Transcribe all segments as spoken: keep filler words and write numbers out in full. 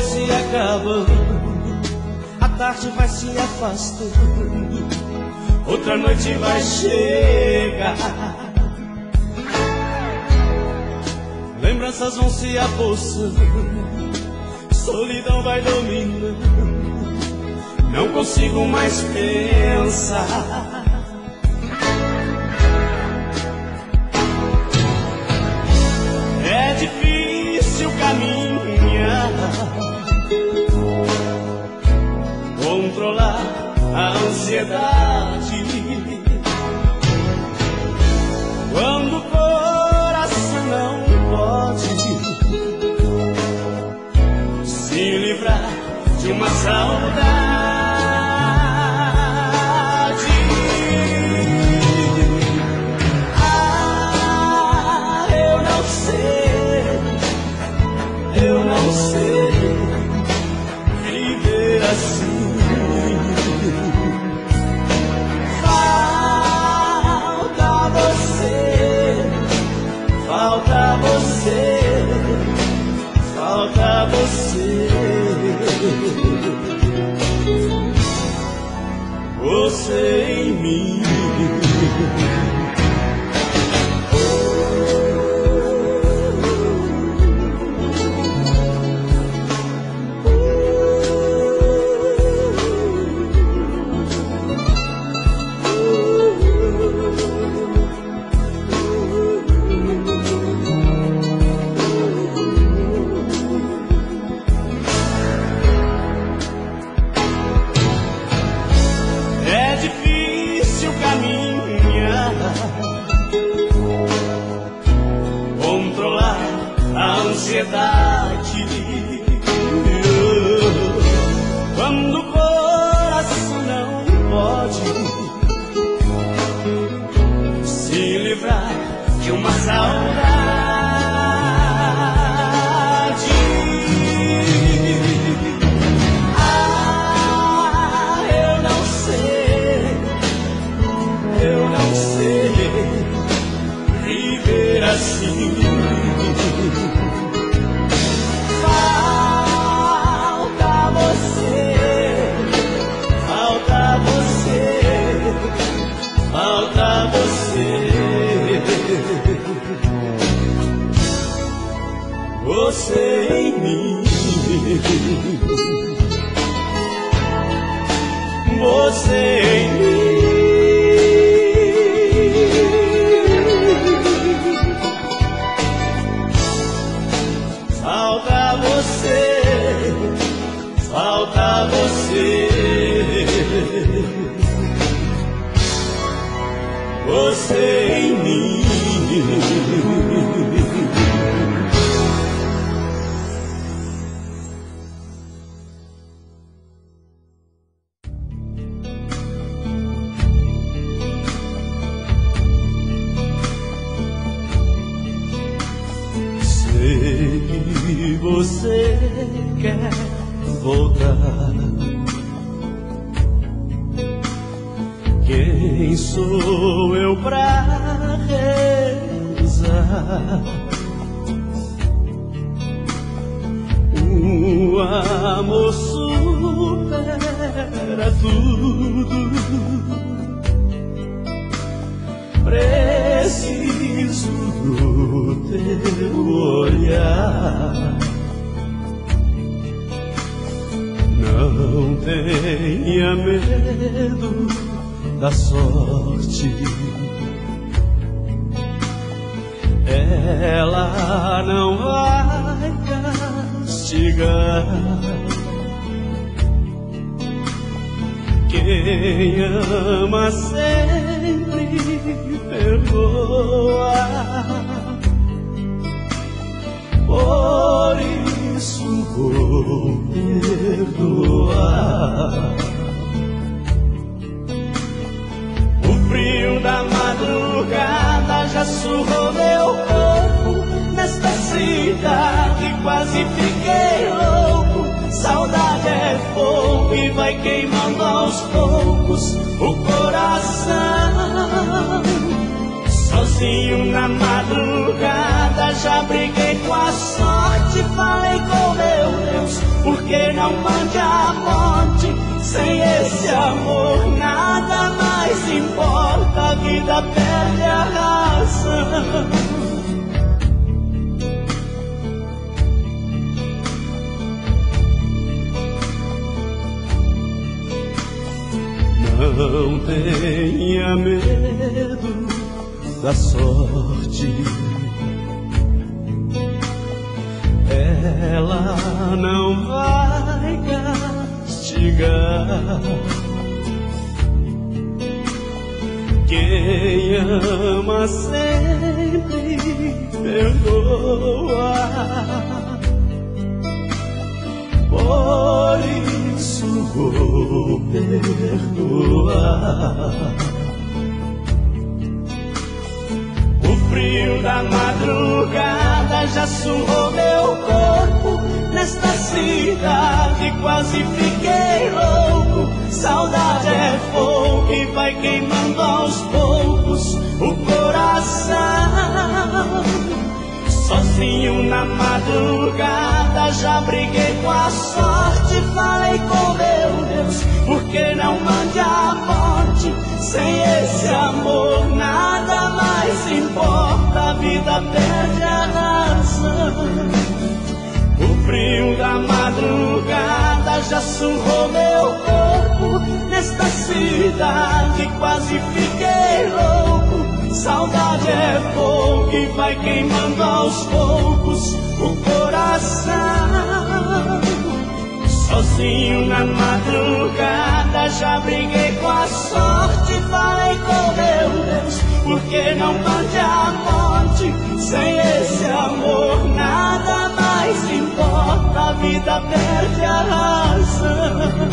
se acabando, a tarde vai se afastando, outra noite vai chegar. Lembranças vão se apossando, solidão vai dominando, não consigo mais pensar. É difícil caminhar, controlar a ansiedade, quando o coração não pode se livrar de uma saudade. Ah, eu não sei, eu não sei viver assim. Falta você, falta você, falta você. Você em mim. Quando o coração não pode se livrar de uma saudade. Ah, eu não sei, eu não sei viver assim. Falta você, você em mim, você em mim. Falta você, falta você. Você em mim. Sei que você quer voltar. Quem sou eu pra rezar? O amor supera tudo. Preciso do teu olhar. Não tenha medo da sorte, ela não vai castigar. Quem ama sempre perdoa, por isso vou perdoar. O frio da madrugada já surrou meu corpo. Nesta cidade quase fiquei louco. Saudade é fogo e vai queimando aos poucos o coração. Sozinho na madrugada já briguei com a sorte. Falei com meu Deus, por porque não mande a morte. Sem esse amor nada mais importa, a vida perde a razão. Não tenha medo da sorte, ela não vai castigar. Quem ama sempre perdoa, por isso vou perdoar. O frio da madrugada já surrou meu corpo. Nesta cidade quase fiquei louco. Saudade é fogo que vai queimando aos poucos o coração. Sozinho na madrugada já briguei com a sorte. Falei com meu Deus, por que não mande a morte? Sem esse amor nada mais importa, a vida perde a razão. O frio da madrugada já surrou meu corpo. Nesta cidade quase fiquei louco. Saudade é fogo que vai queimando aos poucos o coração. Sozinho na madrugada já briguei com a sorte. Falei com meu Deus, por que não mande a morte? Sem esse amor nada mais importa, a vida perde a razão.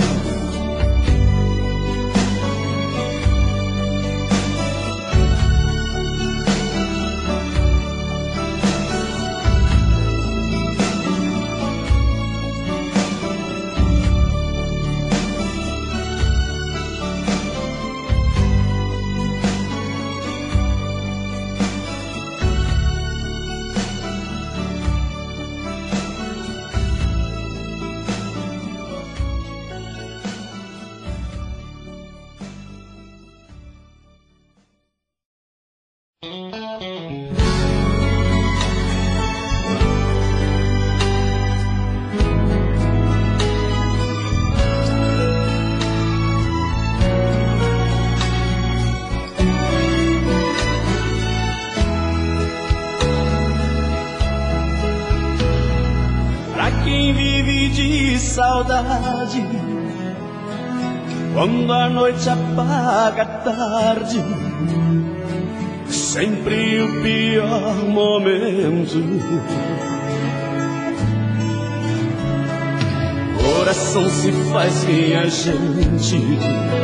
Saudade, quando a noite apaga a tarde, sempre o pior momento. Coração se faz viajante,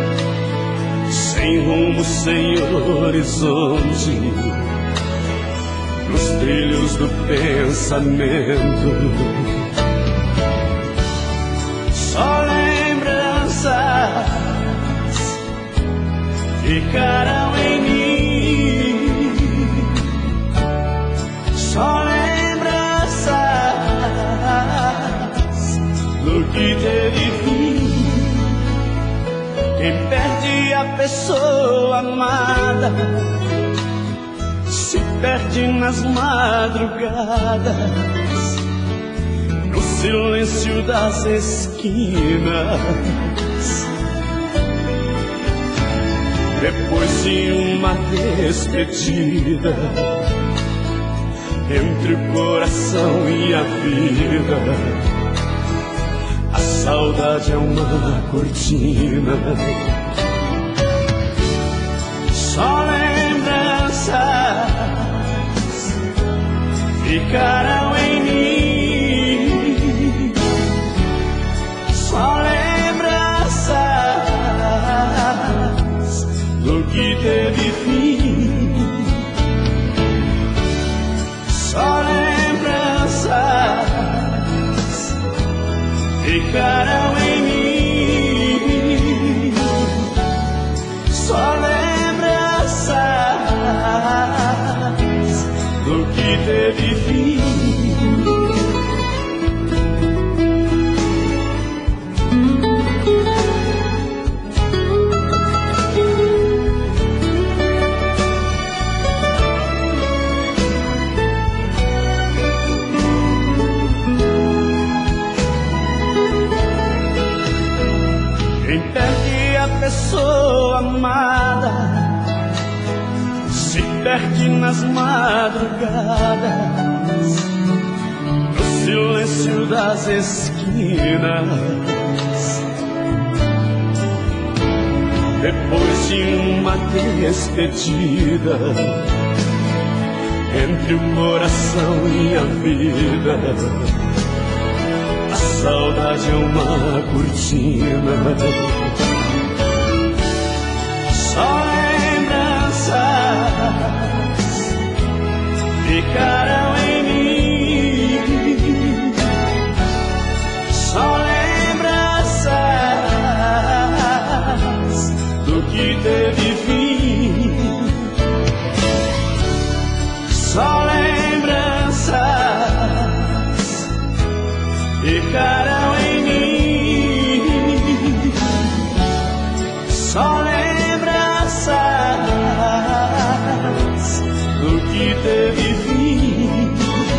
sem rumo, sem horizonte, nos trilhos do pensamento. Só lembranças ficarão em mim. Só lembranças do que teve fim. Quem perde a pessoa amada se perde nas madrugadas, no silêncio das esquinas. Depois de uma despedida, entre o coração e a vida, a saudade é uma cortina. Só lembranças ficarão em mim. Só lembranças do que teve fim. Só lembranças ficarão em mim. Só lembranças do que teve fim. pessoa amada se perde nas madrugadas, no silêncio das esquinas, depois de uma despedida, entre o coração e a vida, a saudade é uma cortina. Só lembranças ficarão em mim, só lembranças do que teve fim, só lembranças ficarão em mim, só lembranças do que teve fim,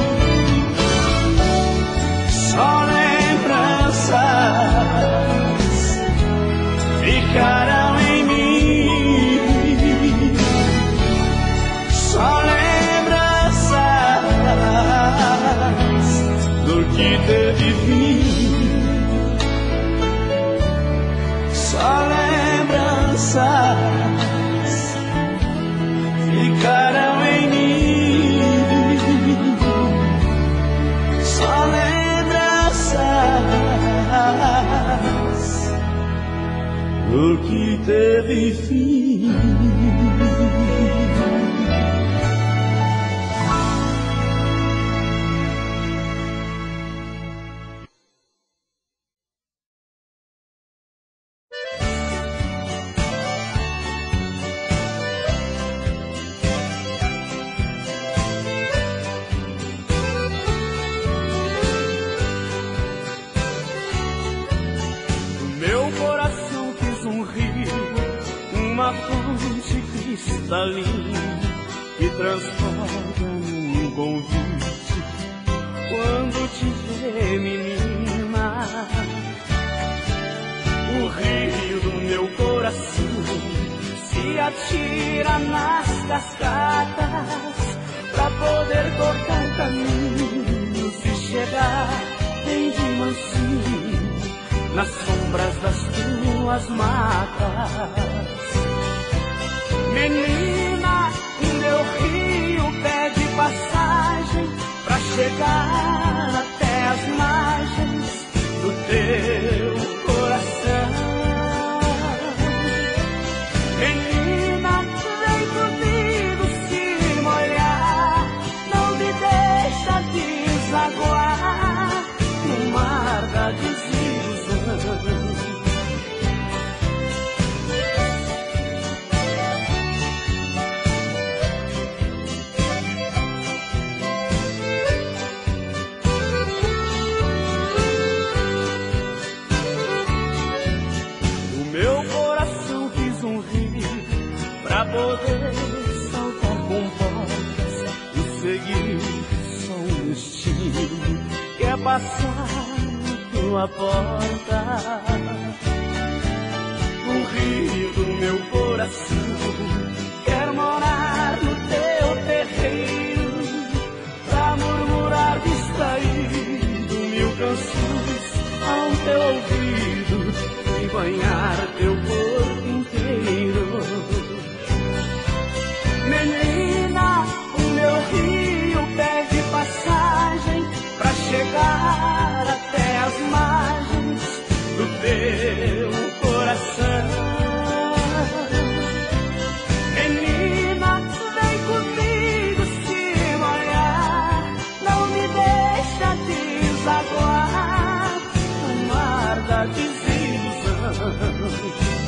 só lembranças ficarão em mim, só lembranças do que teve fim, só lembranças ficarão em mim, só lembranças do que teve fim. Que transporta num convite quando te vê, menina. O rio do meu coração se atira nas cascatas pra poder cortar caminhos e chegar bem de mansinho nas sombras das tuas matas. Menina, o meu rio pede passagem pra chegar até as margens do teu coração. Menina, vem comigo se molhar, não me deixa desaguar no mar da desilusão. Pra poder saltar com portas e seguir só um destino, que é passar tua porta. O rio do meu coração quer morar no teu terreiro, pra murmurar distraído mil canções ao teu ouvido e banhar teu corpo inteiro. Menina, o meu rio pede passagem pra chegar até as margens do teu coração. Menina, vem comigo se molhar, não me deixa desaguar no mar da desilusão.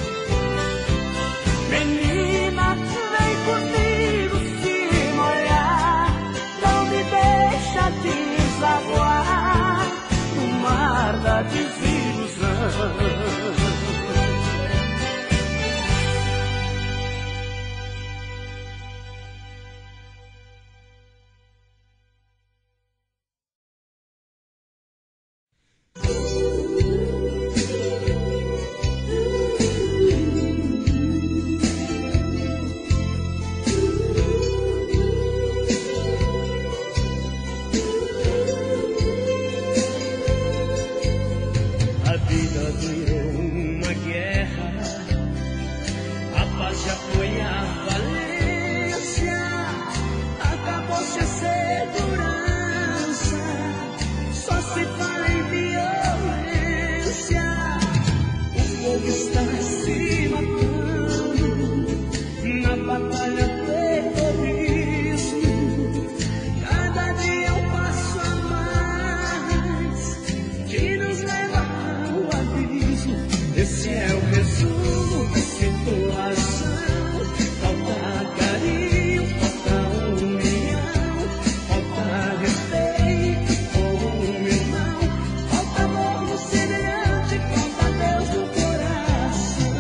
vida virou uma guerra, a paz já foi a falência, acabou-se a segurança, só se fala em violência, o povo está se matando na batalha terrorismo, cada dia um passo a mais que nos leva ao abismo. Esse é o resumo da situação. Falta carinho, falta união, falta respeito com o irmão, falta amor no semelhante, falta Deus no coração.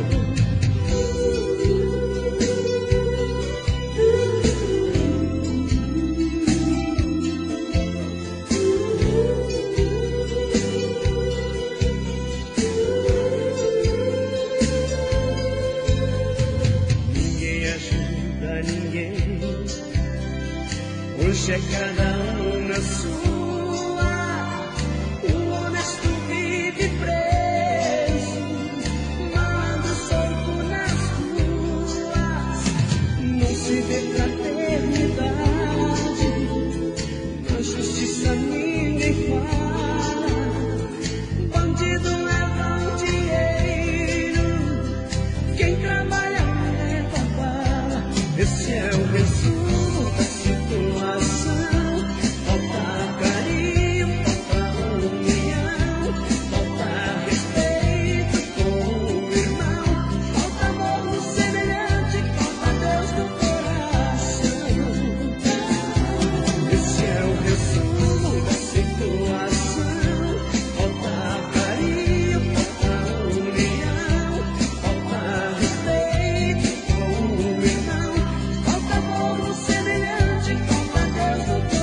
Ninguém ajuda ninguém, hoje é cada um na sua, o honesto vive preso, malandro solto nas ruas, não se vê fraternidade, na justiça ninguém fala, bandido leva o dinheiro, quem trabalha leva bala. Esse é o resumo da situação. Falta carinho, falta união, falta respeito com o irmão, falta amor no semelhante, falta Deus no coração. Esse é o resumo da situação. Falta carinho, falta união, falta respeito com o irmão, falta amor no semelhante, falta Deus no coração.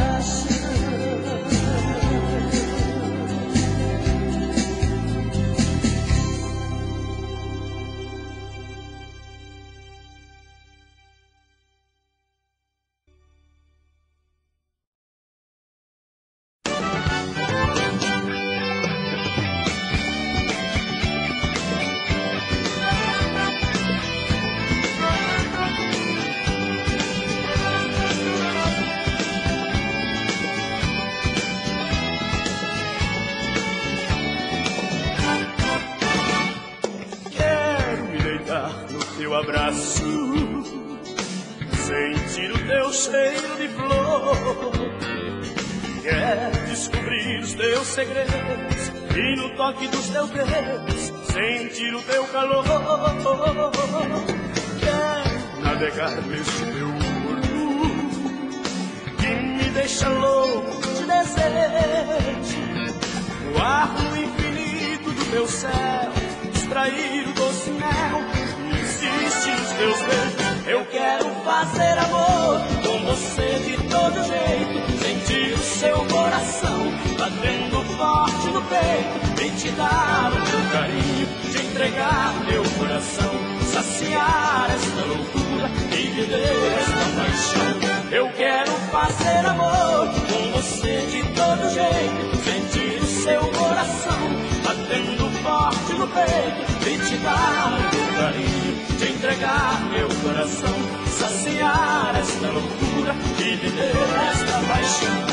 Quero me deitar no teu abraço, sentir o teu cheiro de flor. Quero descobrir os teus segredos e no toque dos teus dedos sentir o teu calor. Quero navegar nesse teu corpo que me deixa louco de desejo, no ar no infinito do teu céu, extrair o doce mel que existe nos teus beijos. Eu quero fazer amor com você de todo jeito, sentir o seu coração batendo forte no peito e te dar o teu carinho, te entregar meu coração, saciar esta loucura e viver esta paixão. Eu quero fazer amor com você de todo jeito, sentir o seu coração batendo forte no peito e te dar o teu carinho, te entregar meu coração, saciar esta loucura e viver esta paixão.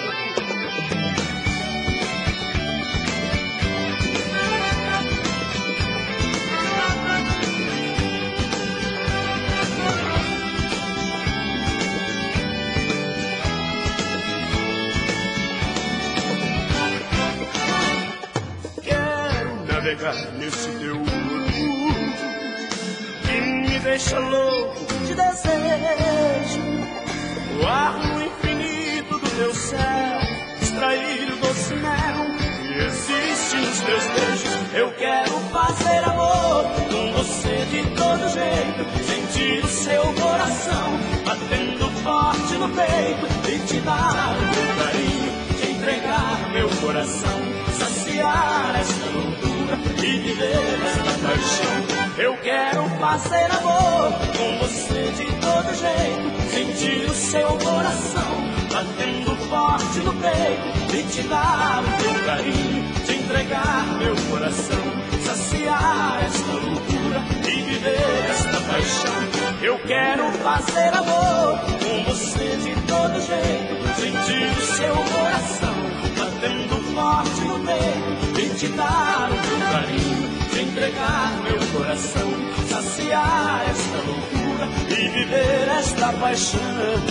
Quero navegar nesse teu corpo que me deixa louco de desejo, o ar no infinito do teu céu, extrair o doce mel que existe nos teus beijos. Eu quero fazer amor com você de todo jeito, sentir o seu coração batendo forte no peito e te dar o teu carinho, te entregar meu coração, saciar esta loucura e viver esta paixão. Eu quero fazer amor com você de todo jeito, sentir o seu coração batendo forte no peito e te dar o teu carinho, te entregar meu coração, saciar esta loucura e viver esta paixão. Eu quero fazer amor com você de todo jeito, sentir o seu coração batendo forte no peito, e te dar o meu carinho, te entregar meu coração, saciar esta loucura e viver esta paixão.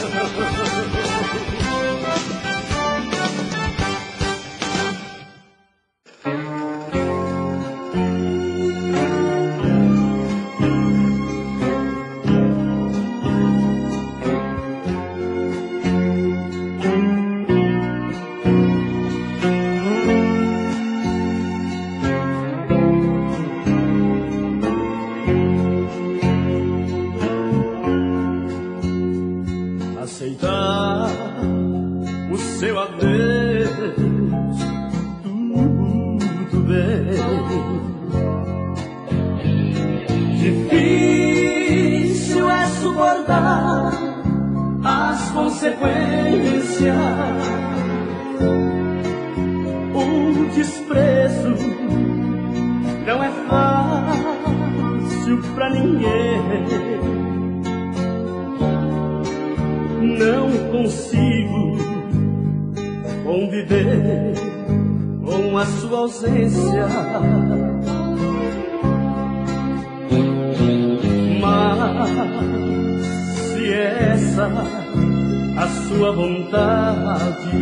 Aceitar o seu adeus, tudo bem. Difícil é suportar as consequências, o desprezo não é fácil pra ninguém. Não consigo conviver com a sua ausência, mas se essa a sua vontade,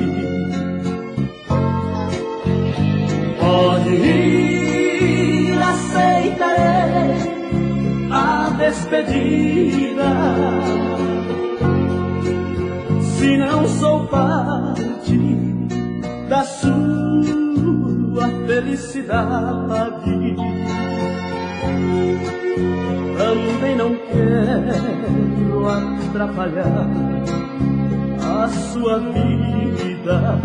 pode ir, aceitarei a despedida. Se não sou parte da sua felicidade, também não quero atrapalhar a sua vida.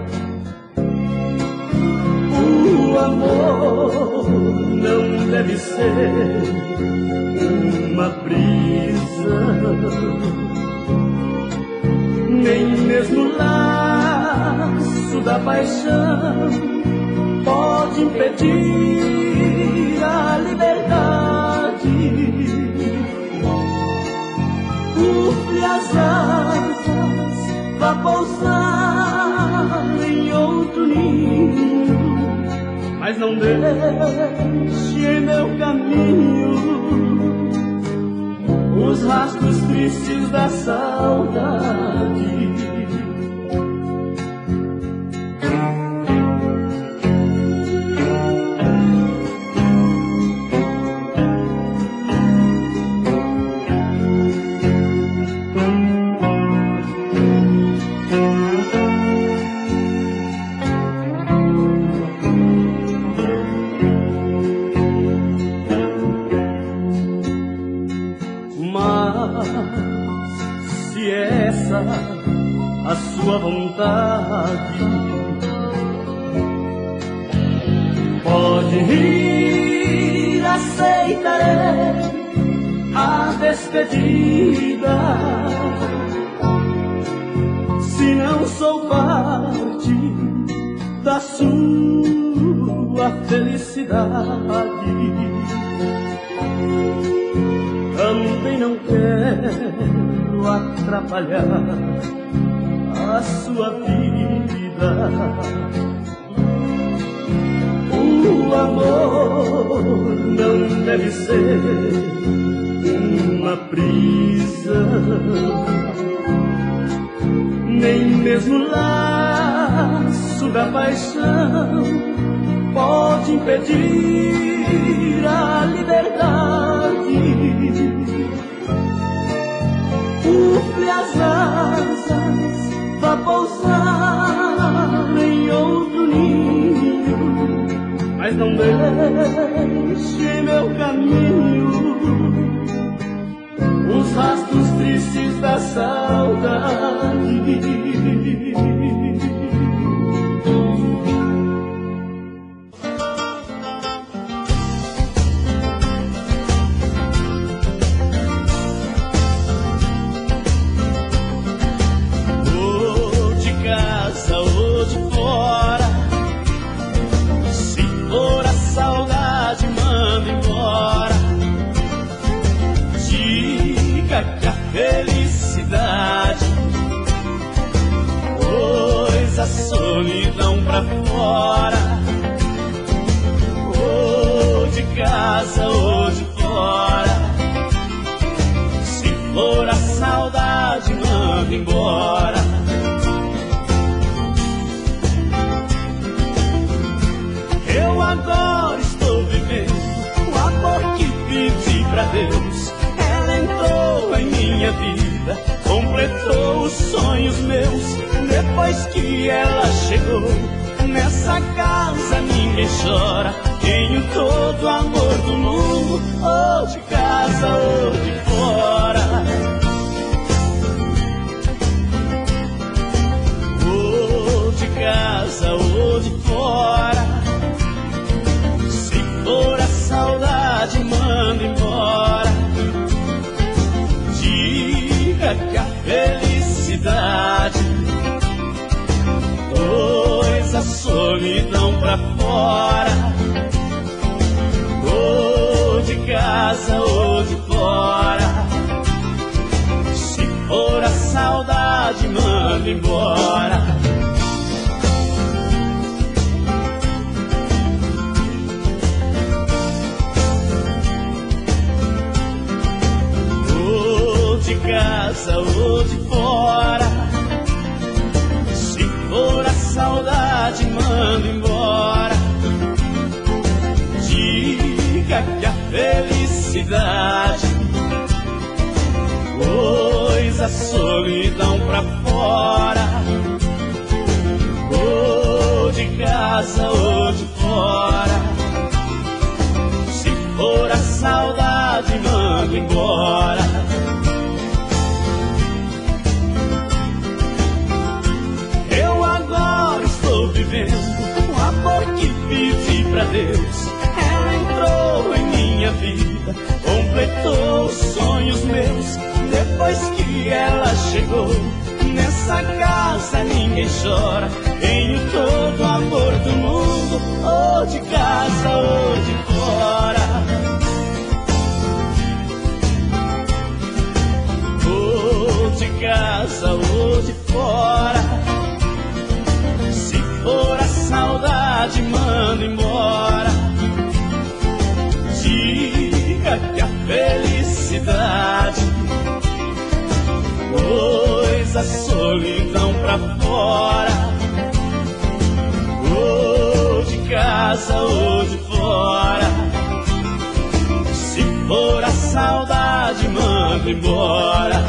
O amor não deve ser uma brisa, nem mesmo o laço da paixão pode impedir a liberdade. Ufle as asas, vá pousar em outro ninho, mas não deixe em meu caminho os rastros tristes da saudade. Se essa a sua vontade, pode ir, aceitarei a despedida. Se não sou parte da sua felicidade, também não quero atrapalhar a sua vida. O amor não deve ser uma brisa, nem mesmo o laço da paixão pode impedir a liberdade. Ufle as asas, vá pousar em outro ninho, mas não deixe em meu caminho os rastros tristes da saudade. saudade manda embora. Diga que a felicidade pôs a solidão pra fora, ou de casa ou de fora. Se for a saudade manda embora. Eu agora estou vivendo o amor que pedi pra Deus. Ela entrou em minha vida, completou os sonhos meus. Depois que ela chegou, nessa casa ninguém chora. Tenho todo o amor do mundo, ou de casa ou de fora. Ou de casa ou de fora. Se for a saudade manda embora. Diga que a felicidade pôs a solidão pra fora, ou de casa ou de fora. Se for a saudade manda embora. Ou de casa ou de fora. Se for a saudade manda embora. Diga que a felicidade pôs a solidão pra fora, ou de casa ou de fora. Se for a saudade manda embora. Eu agora estou vivendo o amor que pedi pra Deus. Ela entrou em minha vida, completou os sonhos meus. Depois que ela chegou, nessa casa ninguém chora. Tenho todo o amor do mundo, ou de casa ou de fora. Ou de casa ou de fora. Se for a saudade manda embora. Diga que a felicidade pôs a solidão pra fora, ou de casa ou de fora. Se for a saudade manda embora.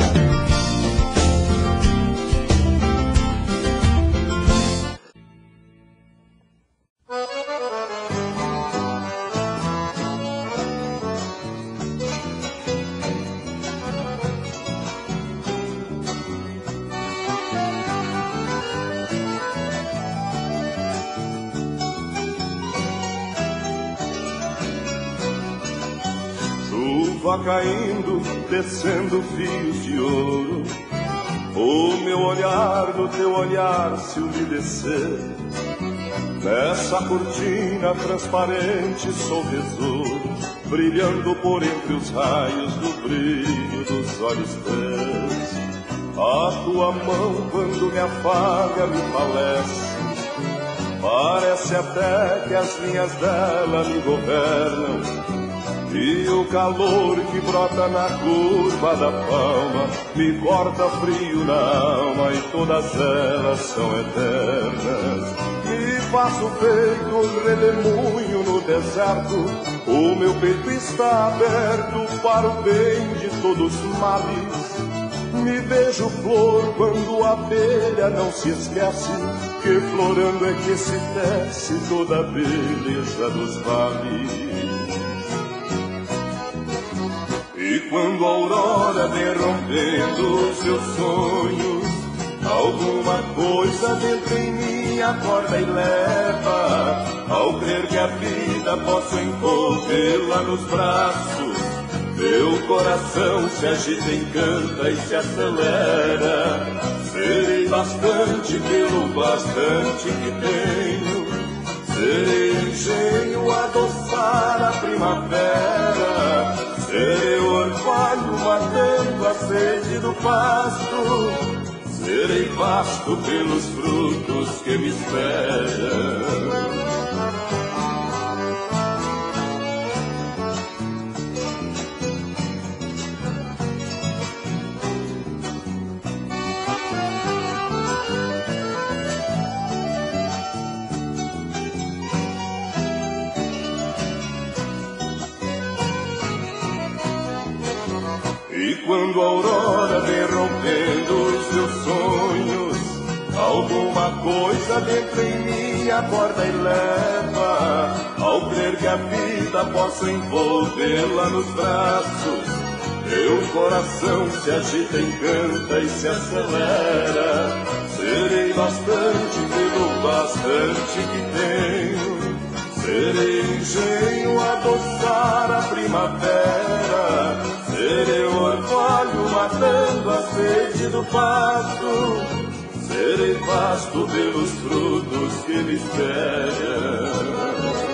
Chuva caindo, descendo fios de ouro. O meu olhar no teu olhar se umedecer. Nessa cortina transparente sou tesouro, brilhando por entre os raios do brilho dos olhos teus. A tua mão quando me afaga me falece. Parece até que as linhas dela me governam. E o calor que brota na curva da palma me corta frio na alma, e todas elas são eternas. Me faço feito um redemoinho no deserto. O meu peito está aberto para o bem de todos os males. Me vejo flor quando a abelha não se esquece que florando é que se tece toda a beleza dos vales. E quando a aurora vem rompendo seus sonhos, alguma coisa dentro em mim acorda e leva. Ao crer que a vida posso envolvê-la nos braços, meu coração se agita, encanta e se acelera. Serei bastante pelo bastante que tenho, serei engenho adoçar a primavera, serei orvalho matando a sede do pasto, serei vasto pelos frutos que me esperam. E quando a aurora vem rompendo os seus sonhos, alguma coisa dentro em mim acorda e leva, ao crer que a vida possa envolvê-la nos braços, meu coração se agita, encanta e se acelera. Serei bastante pelo bastante que tenho, serei engenho adoçar a primavera, serei orvalho matando a sede do pasto, serei vasto pelos frutos que me esperam.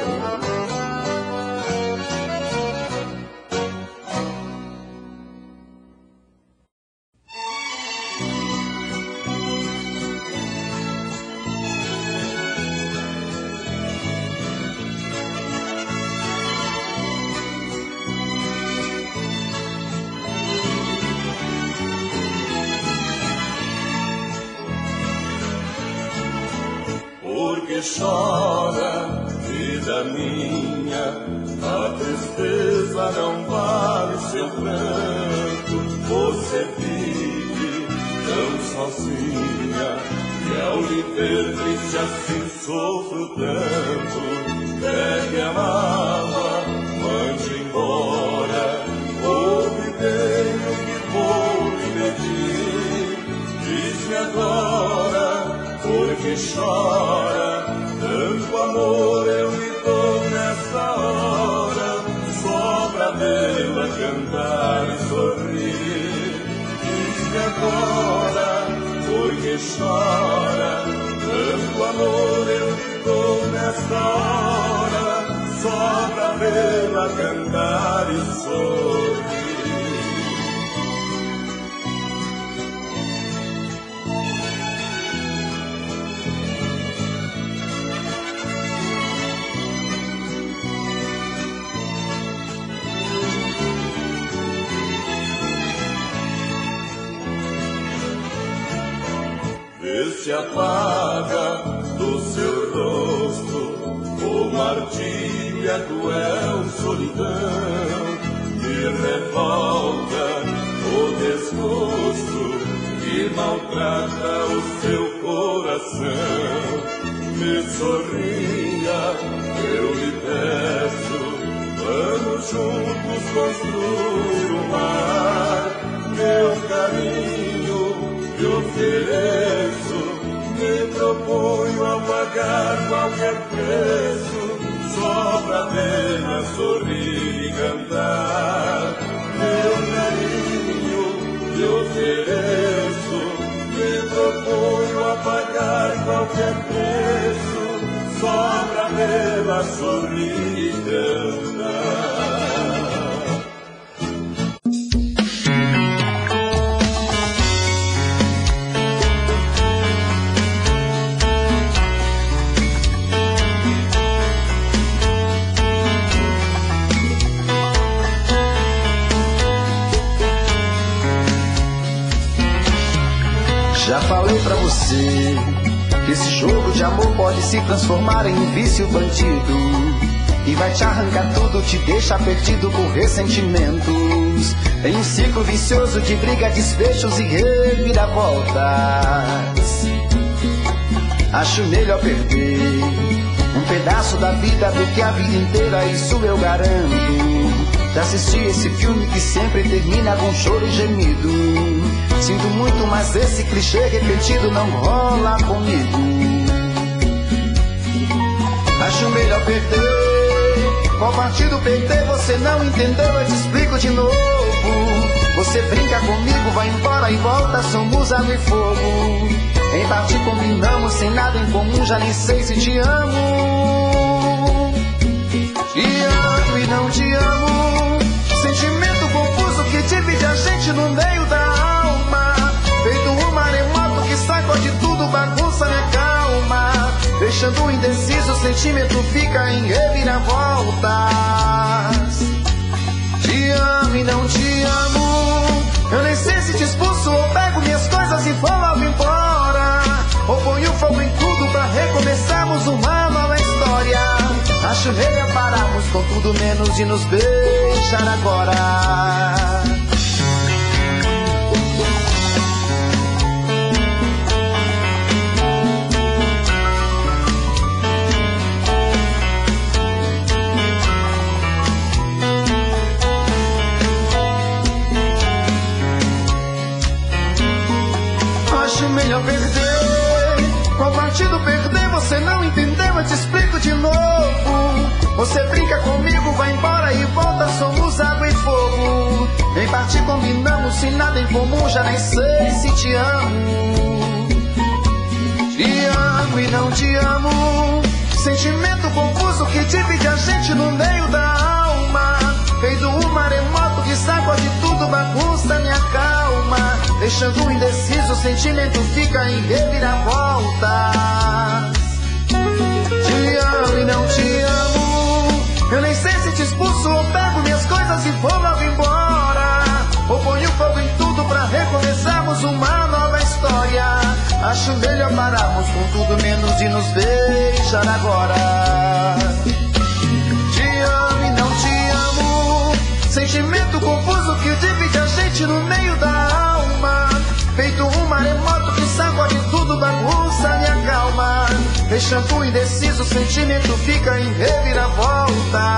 Porque chora, vida minha, a tristeza não vale seu pranto. Você vive tão sozinha, e ao lhe ver triste assim sofro tanto. Pegue a mala, mande embora, ouve bem o que vou lhe pedir. Diz-me agora, porque chora, tanto amor eu lhe dou nessa hora, só pra vê-la cantar e sorrir. Diz-me agora, porque chora, tanto amor eu lhe dou nessa hora, só pra vê-la cantar e sorrir. Se apaga do seu rosto o martírio e a cruel solidão, me revolta o desgosto que maltrata o seu coração. Me sorria, eu lhe peço, vamos juntos construir um lar. Meu carinho lhe ofereço, me proponho a pagar qualquer preço, só pra vê-la sorrir e cantar. Meu carinho lhe ofereço, me proponho a pagar qualquer preço, só pra vê-la sorrir e cantar. Já falei pra você que esse jogo de amor pode se transformar em um vício bandido, e vai te arrancar tudo, te deixa perdido por ressentimentos, em um ciclo vicioso de briga, desfechos e reviravoltas. Acho melhor perder um pedaço da vida do que a vida inteira, isso eu garanto. Já assisti esse filme que sempre termina com choro e gemido. Sinto muito, mas esse clichê repetido não rola comigo. Acho melhor perder. Qual partido perder? Você não entendeu, eu te explico de novo. Você brinca comigo, vai embora e volta, somos água e fogo. Em parte combinamos, sem nada em comum, já nem sei se te amo. deixando indeciso, o sentimento fica em reviravoltas. Te amo e não te amo, eu nem sei se te expulso ou pego minhas coisas e vou logo embora, ou ponho fogo em tudo pra recomeçarmos uma nova história. Acho melhor pararmos com tudo menos de nos beijar agora. Acho melhor perder. Qual partido perder? Você não entendeu, eu te explico de novo. Você brinca comigo, vai embora e volta, somos água e fogo. Em parte combinamos, se nada em comum, já nem sei se te amo. Te amo e não te amo, sentimento confuso que divide a gente no meio da alma. Feito um maremoto que sacode tudo, bagunça minha calma, deixando indeciso, o sentimento fica em reviravoltas. Te amo e não te amo, eu nem sei se te expulso ou pego minhas coisas e vou logo embora, ou ponho fogo em tudo pra recomeçarmos uma nova história. Acho melhor pararmos com tudo menos de nos beijar agora. Te amo e não te amo, sentimento confuso que divide a gente no meio da alma. Feito um maremoto que sacode tudo, bagunça minha calma, deixando indeciso, o sentimento fica em reviravoltas.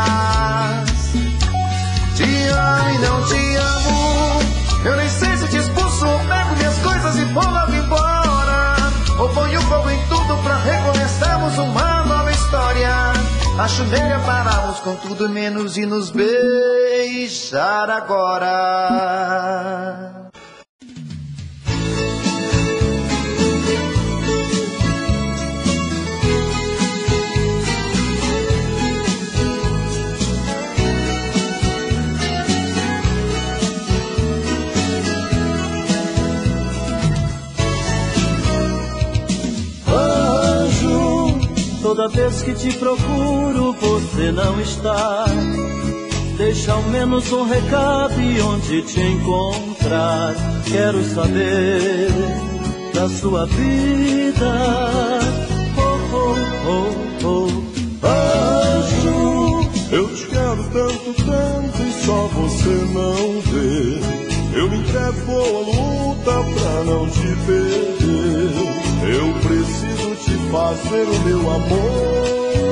Te amo e não te amo, eu nem sei se te expulso ou pego minhas coisas e vou logo embora, ou ponho fogo em tudo pra recomeçarmos uma nova história. Acho melhor pararmos com tudo menos de nos beijar agora. Toda vez que te procuro, você não está. Deixa ao menos um recado e onde te encontrar. Quero saber da sua vida. Oh, oh, oh, oh. Anjo, eu te quero tanto, tanto e só você não vê. Eu me entrego à luta pra não te perder. Eu preciso te fazer o meu amor.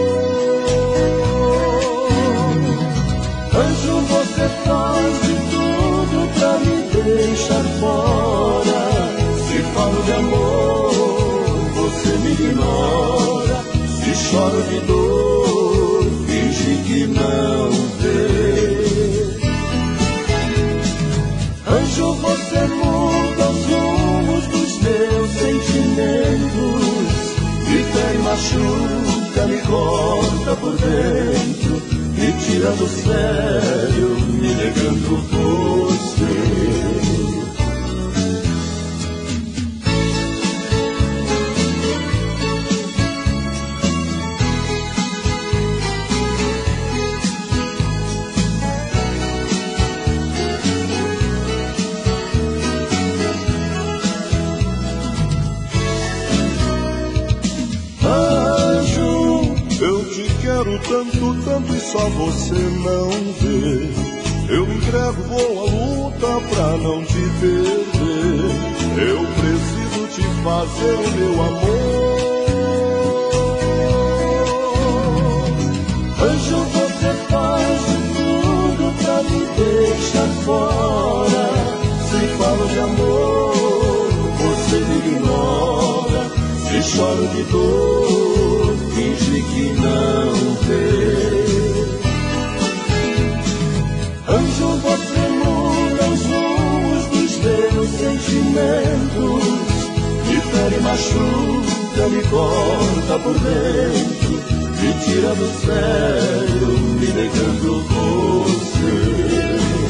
Anjo, você faz de tudo pra me deixar fora. Se falo de amor, você me ignora. Se choro de dor, finge que não vê. Anjo, você muda os rumos dos meus sentimentos, me fere, machuca, me corta por dentro, me tira do sério, me negando você. Tanto, tanto e só você não vê. Eu me entrego, vou à luta pra não te perder. Eu preciso te fazer o meu amor. Anjo, você faz de tudo pra me deixar fora. Se falo de amor, você me ignora. Se choro de dor, finge que não vê. Anjo, você muda os rumos dos meus sentimentos, me fere, machuca, me corta por dentro, me tira do sério, me negando você.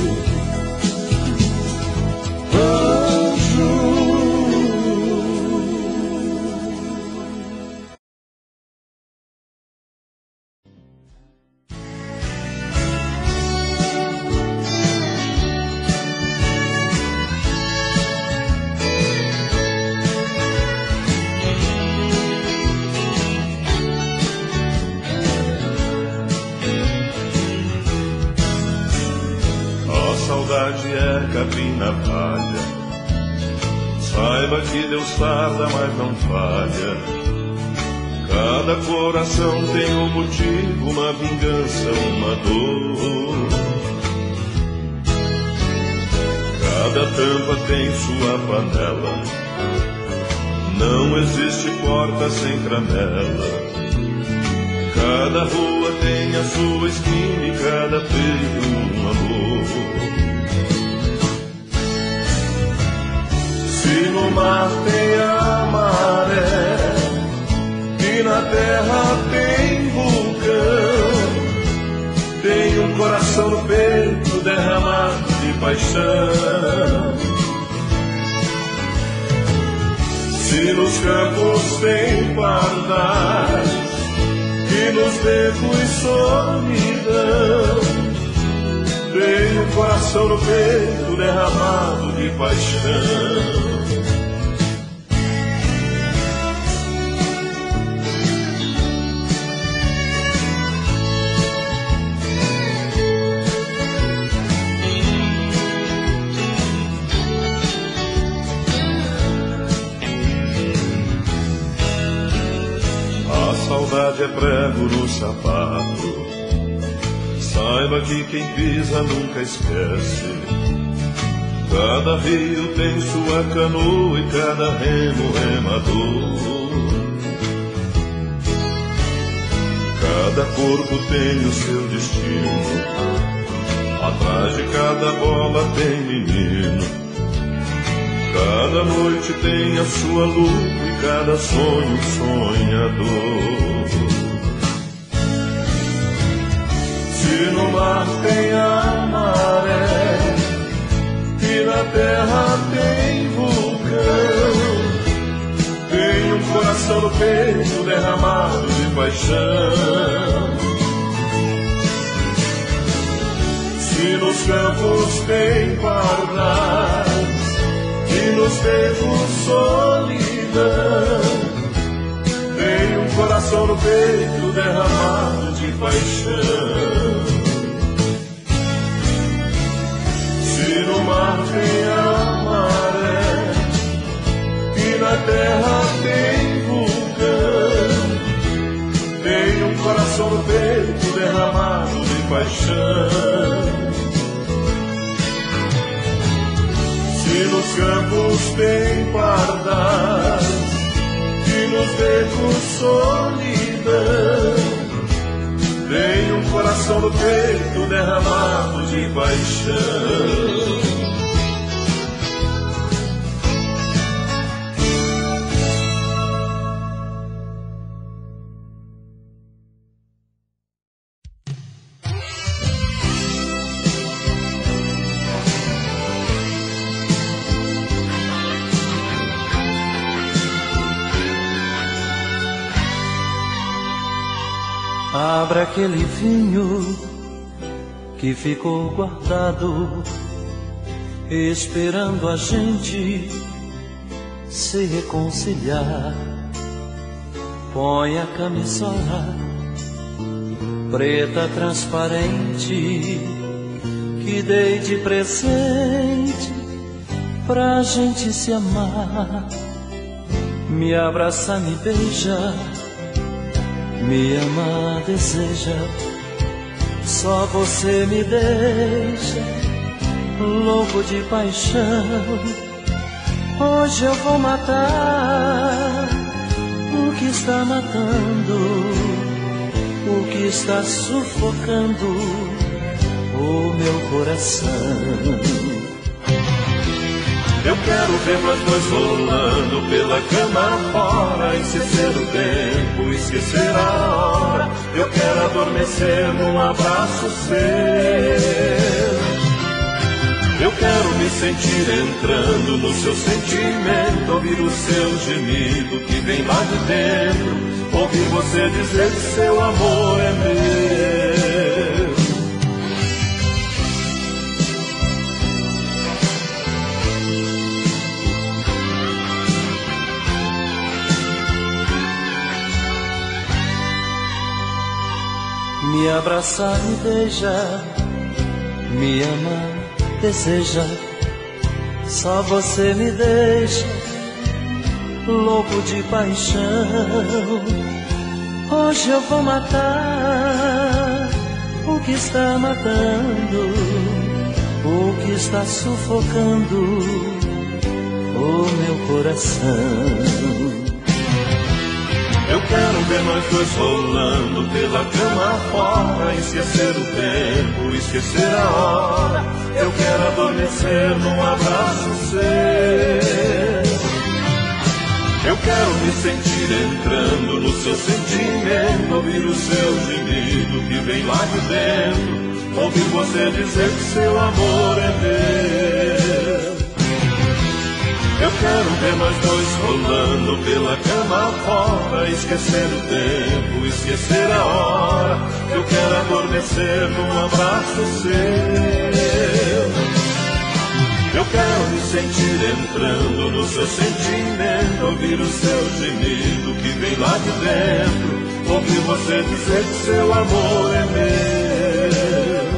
saudade é capim na palha. Saiba que Deus tarda, mas não falha. Cada coração tem um motivo, uma vingança, uma dor. Cada tampa tem sua panela. Não existe porta sem tramela. Cada rua tem a sua esquina e cada peito um amor. Se no mar tem a maré e na terra tem vulcão, tem um coração no peito derramado de paixão. Se nos campos tem pardais e nos becos solidão, tem um coração no peito derramado de paixão. Saudade é prego no sapato. Saiba que quem pisa nunca esquece. Cada rio tem sua canoa e cada remo remador. Cada corpo tem o seu destino. Atrás de cada bola tem menino. Cada noite tem a sua luta e cada sonho sonhador. Se no mar tem a maré e na terra tem vulcão, tem um coração no peito derramado de paixão. Se nos campos tem pardais e nos becos solidão, tem um coração no peito derramado de paixão. Se no mar tem a maré e na terra tem vulcão, tem um coração no peito derramado de paixão. Se nos campos tem pardais e nos becos solidão, tem um coração no peito derramado de paixão. Abra aquele vinho que ficou guardado, esperando a gente se reconciliar. Põe a camisola preta transparente que dei de presente pra gente se amar. Me abraça, me beija, me ama, deseja, só você me deixa louco de paixão. Hoje eu vou matar o que está matando, o que está sufocando o meu coração. Eu quero ver nós dois rolando pela cama fora, esquecer o tempo, esquecer a hora. Eu quero adormecer num abraço seu. Eu quero me sentir entrando no seu sentimento, ouvir o seu gemido que vem lá de dentro, ouvir você dizer que seu amor é meu. Me abraça, me beija, me ama, deseja, só você me deixa louco de paixão. Hoje eu vou matar o que está matando, o que está sufocando o meu coração. Eu quero ver nós dois rolando pela cama fora, esquecer o tempo, esquecer a hora. Eu quero adormecer num abraço seu. Eu quero me sentir entrando no seu sentimento, ouvir o seu gemido que vem lá de dentro, ouvir você dizer que seu amor é meu. Eu quero ver nós dois rolando pela cama fora, esquecer o tempo, esquecer a hora. Eu quero adormecer num abraço seu. Eu quero me sentir entrando no seu sentimento, ouvir o seu gemido que vem lá de dentro, ouvir você dizer que seu amor é meu.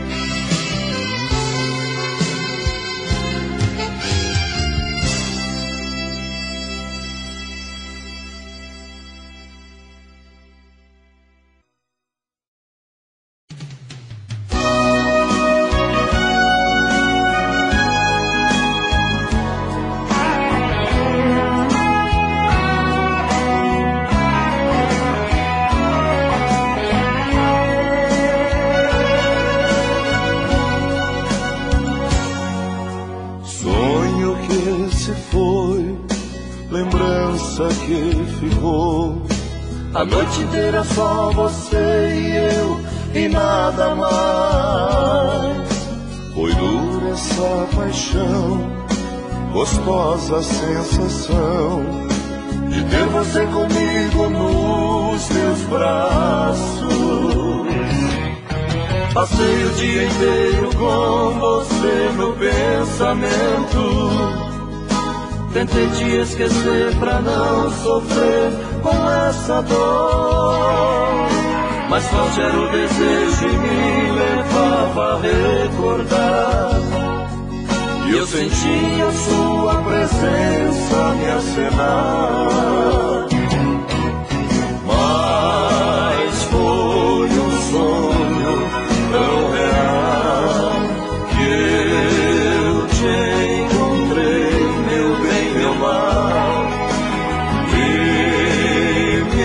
A noite inteira só você e eu e nada mais. Foi dura essa paixão, gostosa sensação de ter você comigo nos teus braços. Passei o dia inteiro com você no pensamento. Tentei te esquecer pra não sofrer com essa dor, mas forte era o desejo e me levava a recordar. E eu sentia sua presença me acenar. Mas foi um sonho tão real que eu te encontrei, meu bem, meu mal, e me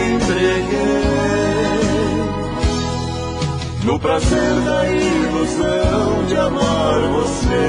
entreguei no prazer da ilusão de amar você.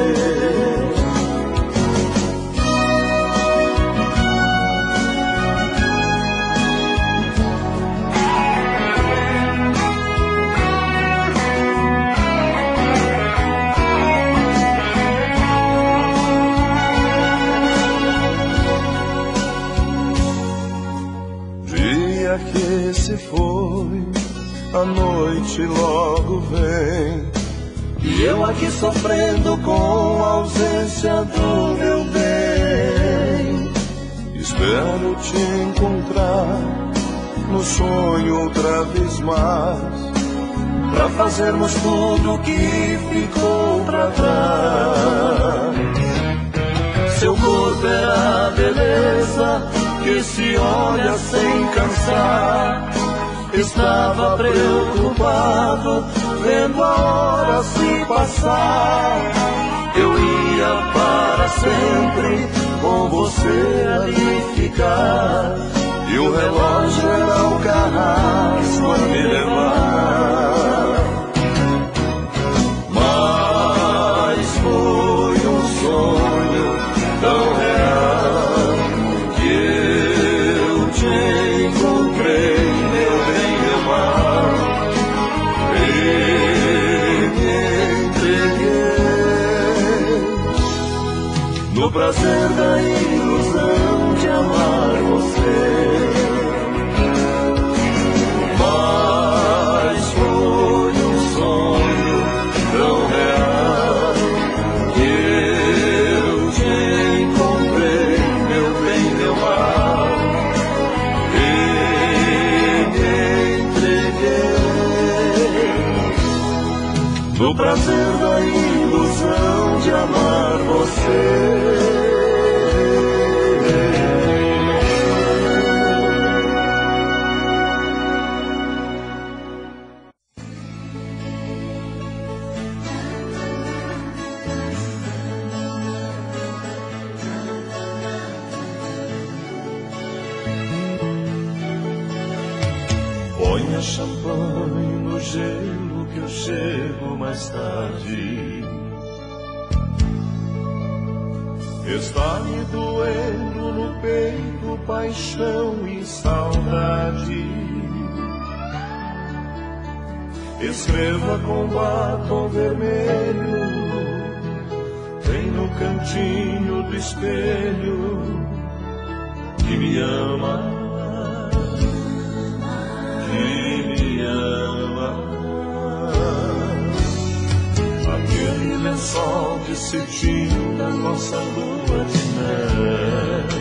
Que se foi, a noite logo vem, e eu aqui sofrendo com a ausência do meu bem. Espero te encontrar no sonho outra vez mais, pra fazermos tudo que ficou pra trás. Seu corpo é a beleza que se olha sem cansar. Estava preocupado, vendo a hora se passar. Eu ia para sempre com você ali ficar, e o relógio era o carrasco a me levar. Mas foi um sonho tão real que eu te encontrei, meu bem, meu mal, e me entreguei no prazer da ilusão de amar você. Mas foi um sonho tão real que eu te encontrei, meu bem, meu mal, e me entreguei do prazer da ilusão de amar você. Ponha champanhe no gelo que eu chego mais tarde. Está me doendo no peito paixão e saudade. Escreva com batom vermelho, bem no cantinho do espelho, que me ama. Aquele lençol de cetim da nossa lua de mel,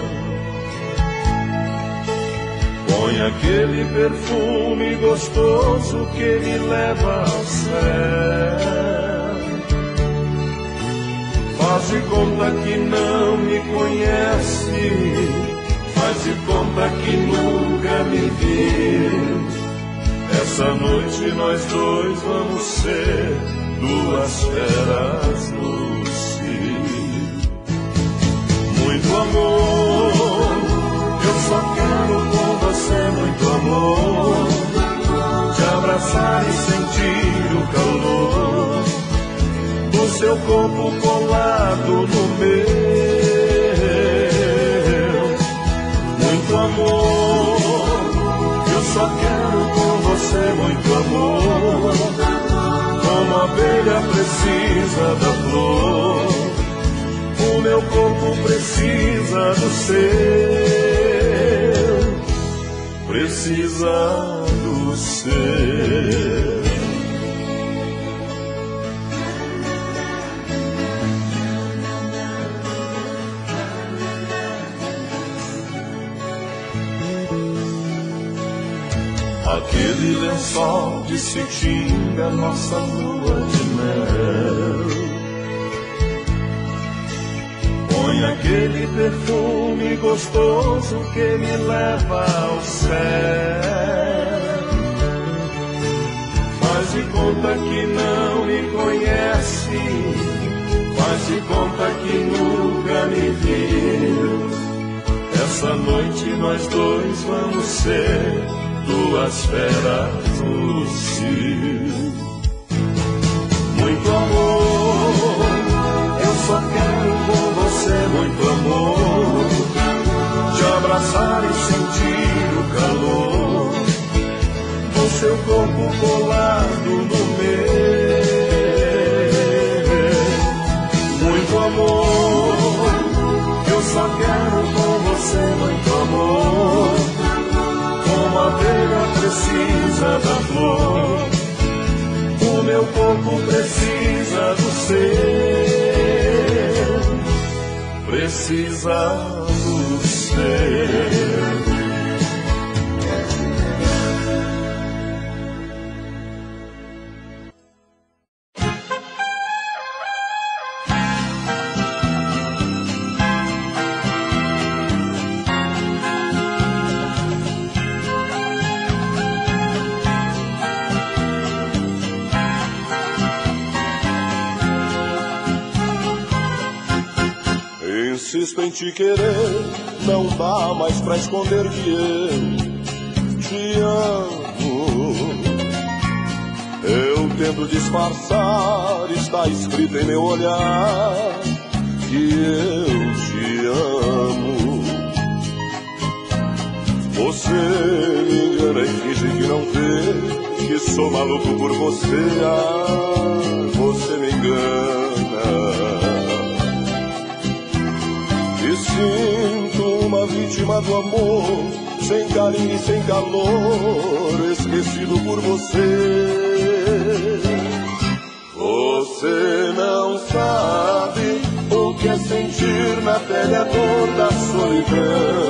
põe aquele perfume gostoso que me leva ao céu. Faz de conta que não me conhece, faz de conta que nunca me viu. Essa noite nós dois vamos ser duas feras no cio. Muito amor, eu só quero com você muito amor. Te abraçar e sentir o calor do seu corpo colado no meu. Muito amor, eu só quero com você muito amor. Como a abelha precisa da flor, o meu corpo precisa do seu, precisa do seu. Aquele lençol de cetim da nossa lua de mel, põe aquele perfume gostoso que me leva ao céu. Faz de conta que não me conhece, faz de conta que nunca me viu. Essa noite nós dois vamos ser duas feras no cio. Muito amor, eu só quero com você muito amor. Te abraçar e sentir o calor do seu corpo colado no meu. Muito amor, eu só quero com você muito amor. Como a abelha precisa da flor, o meu corpo precisa do seu, precisa do seu. Insisto em te querer, não dá mais pra esconder que eu te amo. Eu tento disfarçar, está escrito em meu olhar que eu te amo. Você me engana e finge que não vê que sou maluco por você. Ah, você me engana. Me sinto uma vítima do amor, sem carinho e sem calor, esquecido por você. Você não sabe o que é sentir na pele a dor da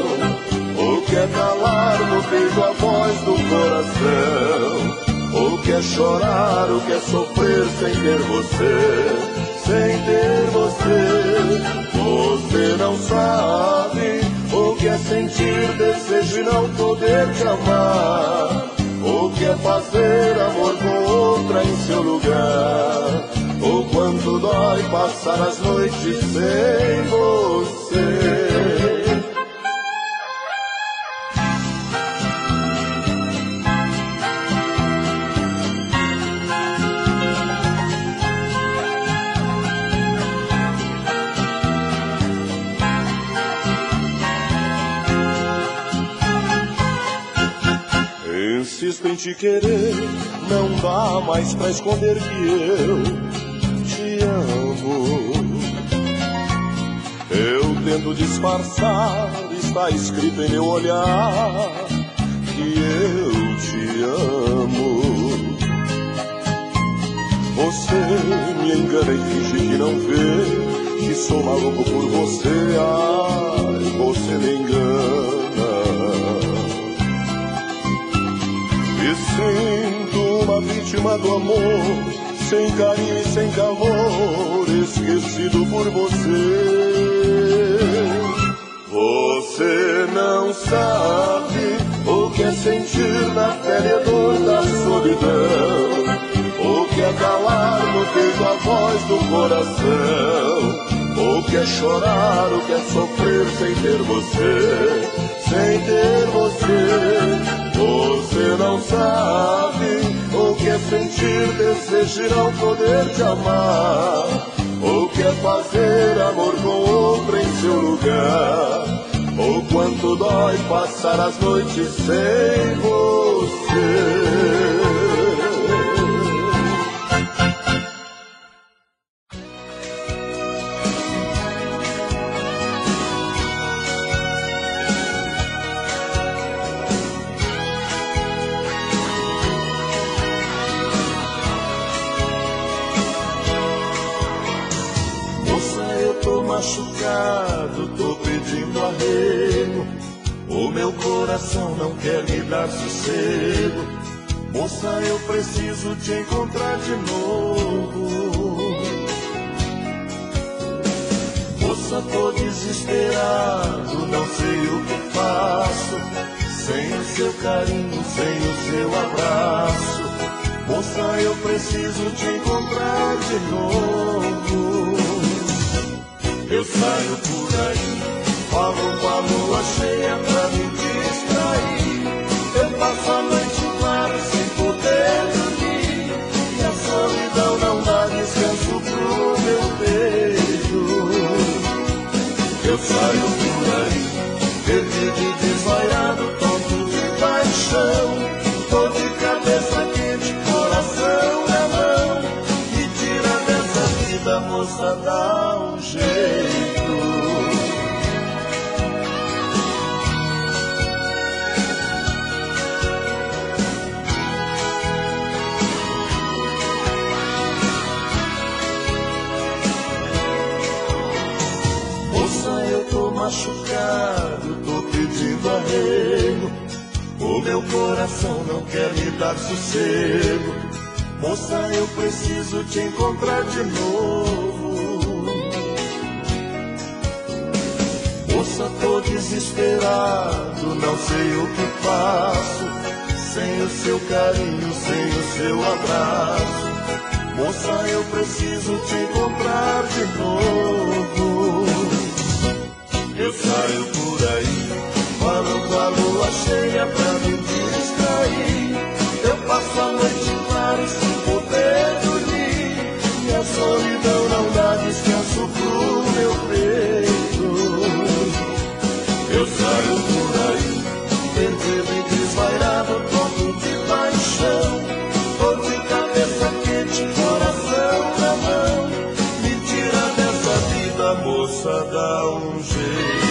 solidão, o que é calar no peito a voz do coração, o que é chorar, o que é sofrer sem ter você, sem ter você. Você não sabe o que é sentir desejo e não poder te amar, o que é fazer amor com outra em seu lugar, o quanto dói passar as noites sem você. Insisto em te querer, não dá mais pra esconder que eu te amo. Eu tento disfarçar, está escrito em meu olhar que eu te amo. Você me engana e finge que não vê, que sou maluco por você, ai, você me engana. Me sinto uma vítima do amor, sem carinho e sem calor, esquecido por você. Você não sabe o que é sentir na pele a dor da solidão, o que é calar no peito a voz do coração, o que é chorar, o que é sofrer sem ter você, sem ter você. Você não sabe o que é sentir desejo e não poder te amar, o que é fazer amor com outra em seu lugar, o quanto dói passar as noites sem você. Machucado, tô pedindo arrego, o meu coração não quer me dar sossego. Moça, eu preciso te encontrar de novo. Moça, tô desesperado, não sei o que faço, sem o seu carinho, sem o seu abraço. Moça, eu preciso te encontrar de novo. Eu saio por aí, falo com a lua cheia pra me distrair. Eu passo a noite clara sem poder dormir, e a solidão não dá descanso pro meu peito. Eu saio por aí, perdido e desvaiado, tonto de paixão. Tô de cabeça quente, coração na mão. Me tira dessa vida, moça, dá um jeito. Moça, eu tô machucado, tô pedindo arrego, o meu coração não quer me dar sossego. Moça, eu preciso te encontrar de novo. Moça, tô desesperado, não sei o que faço, sem o seu carinho, sem o seu abraço. Moça, eu preciso te encontrar de novo. Eu saio por aí, falo com a lua cheia pra me distrair. Eu passo a noite clara sem poder dormir, e a solidão não dá descanso pro meu peito. Eu saio por aí, perdido e desvairado, tonto de paixão. Tô de cabeça quente, coração na mão. Me tira dessa vida, moça, dá um jeito.